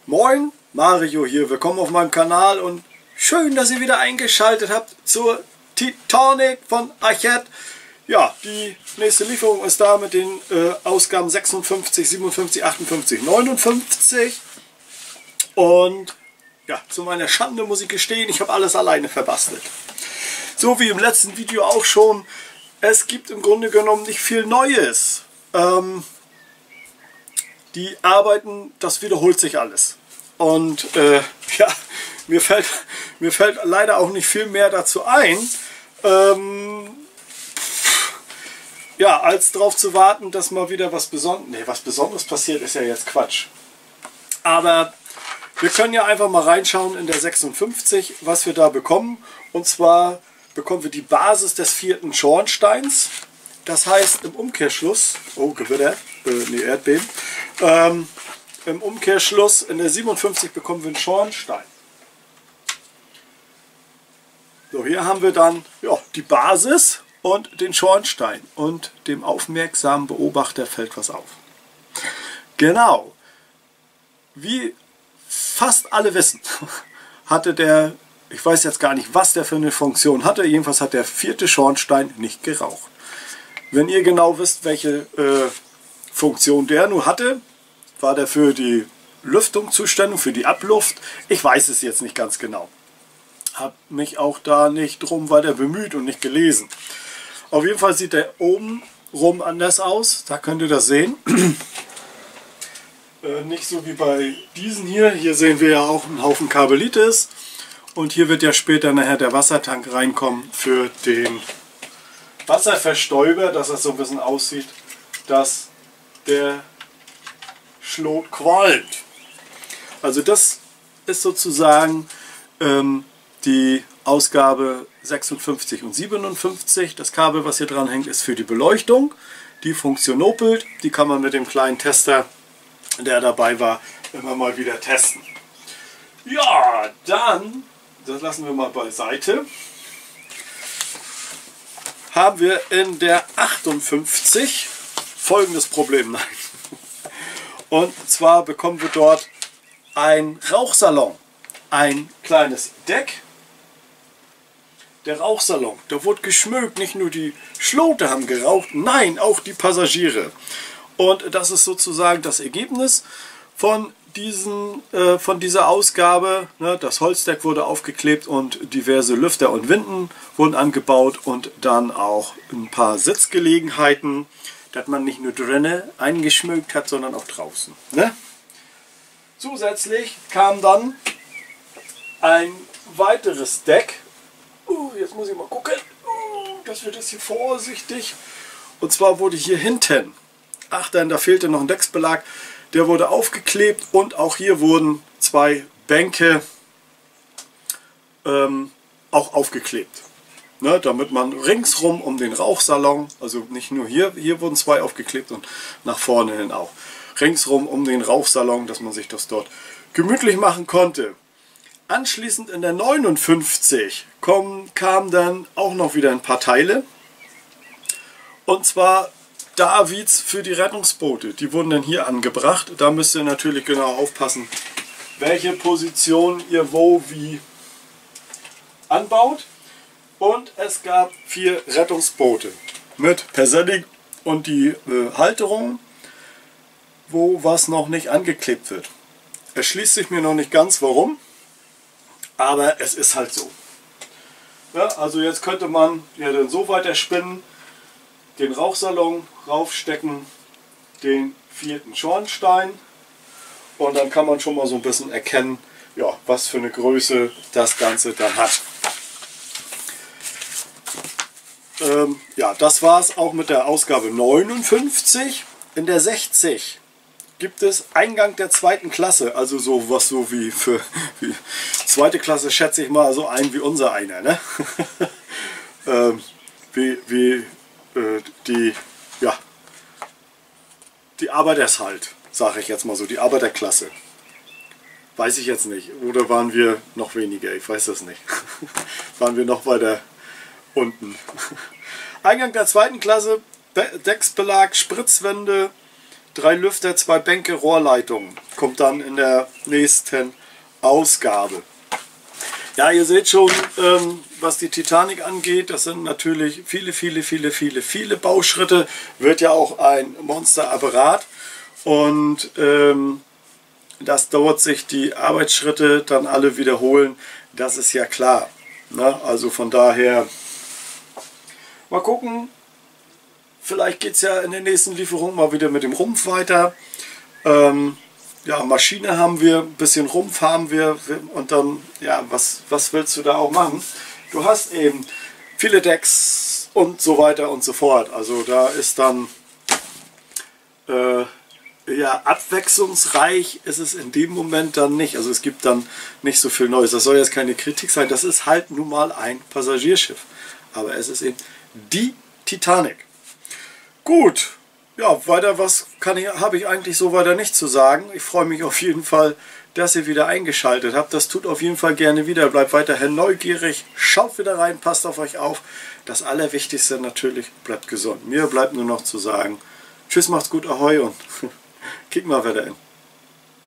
Moin, Mario hier, willkommen auf meinem Kanal und schön, dass ihr wieder eingeschaltet habt zur Titanic von Archette. Ja, die nächste Lieferung ist da mit den Ausgaben 56, 57, 58, 59 und ja, zu meiner Schande muss ich gestehen, ich habe alles alleine verbastelt. So wie im letzten Video auch schon, es gibt im Grunde genommen nicht viel Neues. Die Arbeiten, das wiederholt sich alles. Und ja, mir fällt leider auch nicht viel mehr dazu ein, ja, als darauf zu warten, dass mal wieder was Besonderes passiert, ist ja jetzt Quatsch. Aber wir können ja einfach mal reinschauen in der 56, was wir da bekommen. Und zwar bekommen wir die Basis des 4. Schornsteins. Das heißt im Umkehrschluss, oh Gewitter, nee, Erdbeben, im Umkehrschluss in der 57 bekommen wir einen Schornstein. So, hier haben wir dann ja, die Basis und den Schornstein und dem aufmerksamen Beobachter fällt was auf. Genau, wie fast alle wissen, hatte der, ich weiß jetzt gar nicht, was der für eine Funktion hatte, jedenfalls hat der 4. Schornstein nicht geraucht. Wenn ihr genau wisst, welche Funktion der nun hatte, war der für die Lüftung zuständig, für die Abluft. Ich weiß es jetzt nicht ganz genau. Habe mich auch da nicht drum weiter bemüht und nicht gelesen. Auf jeden Fall sieht der oben rum anders aus. Da könnt ihr das sehen. Nicht so wie bei diesen hier. Hier sehen wir ja auch einen Haufen Kabelitis. Und hier wird ja später nachher der Wassertank reinkommen für den Wasserverstäuber, dass das so ein bisschen aussieht, dass der Schlot qualmt. Also das ist sozusagen die Ausgabe 56 und 57. Das Kabel, was hier dran hängt, ist für die Beleuchtung. Die funktionopelt, die kann man mit dem kleinen Tester, der dabei war, immer mal wieder testen. Ja, dann, das lassen wir mal beiseite, haben wir in der 58 folgendes Problem. Nein. Und zwar bekommen wir dort ein Rauchsalon, ein kleines Deck. Der Rauchsalon, da wurde geschmückt, nicht nur die Schlote haben geraucht, nein, auch die Passagiere. Und das ist sozusagen das Ergebnis von dieser Ausgabe. Das Holzdeck wurde aufgeklebt und diverse Lüfter und Winden wurden angebaut und dann auch ein paar Sitzgelegenheiten, dass man nicht nur drinnen eingeschmückt hat, sondern auch draußen. Ne? Zusätzlich kam dann ein weiteres Deck. Jetzt muss ich mal gucken, dass wir das hier vorsichtig. Und zwar wurde hier hinten, ach dann, da fehlte noch ein Decksbelag, der wurde aufgeklebt und auch hier wurden 2 Bänke auch aufgeklebt. Ne, damit man ringsrum um den Rauchsalon, also nicht nur hier wurden 2 aufgeklebt und nach vorne hin auch, ringsrum um den Rauchsalon, dass man sich das dort gemütlich machen konnte. Anschließend in der 59 kamen dann auch noch wieder ein paar Teile. Und zwar Davids für die Rettungsboote. Die wurden dann hier angebracht. Da müsst ihr natürlich genau aufpassen, welche Position ihr wo wie anbaut. Und es gab 4 Rettungsboote mit Persenning und die Halterung, wo was noch nicht angeklebt wird. Es schließt sich mir noch nicht ganz, warum, aber es ist halt so. Ja, also jetzt könnte man ja dann so weiter spinnen, den Rauchsalon raufstecken, den 4. Schornstein und dann kann man schon mal so ein bisschen erkennen, ja, was für eine Größe das Ganze dann hat. Ja, das war es auch mit der Ausgabe 59. In der 60 gibt es Eingang der 2. Klasse, also sowas so wie für 2. Klasse schätze ich mal so ein wie unser einer, ne? Die Arbeiters halt, sage ich jetzt mal so, die Arbeiterklasse. Weiß ich jetzt nicht, oder waren wir noch weniger, ich weiß das nicht. Waren wir noch weiter unten. Eingang der 2. Klasse, Decksbelag, Spritzwände, 3 Lüfter, 2 Bänke, Rohrleitungen. Kommt dann in der nächsten Ausgabe. Ja, ihr seht schon, was die Titanic angeht, das sind natürlich viele Bauschritte. Wird ja auch ein Monsterapparat. Und dass dort sich die Arbeitsschritte dann alle wiederholen, das ist ja klar. Ne? Also von daher, mal gucken, vielleicht geht es ja in der nächsten Lieferung mal wieder mit dem Rumpf weiter. Ja, Maschine haben wir, ein bisschen Rumpf haben wir und dann, ja, was willst du da auch machen? Du hast eben viele Decks und so weiter und so fort. Also da ist dann ja, abwechslungsreich ist es in dem Moment dann nicht. Also es gibt dann nicht so viel Neues. Das soll jetzt keine Kritik sein. Das ist halt nun mal ein Passagierschiff. Aber es ist eben die Titanic. Gut. Ja, weiter was habe ich eigentlich so weiter nicht zu sagen. Ich freue mich auf jeden Fall, dass ihr wieder eingeschaltet habt. Das tut auf jeden Fall gerne wieder. Bleibt weiterhin neugierig. Schaut wieder rein. Passt auf euch auf. Das Allerwichtigste natürlich, bleibt gesund. Mir bleibt nur noch zu sagen, tschüss, macht's gut, ahoi und kick mal wieder in.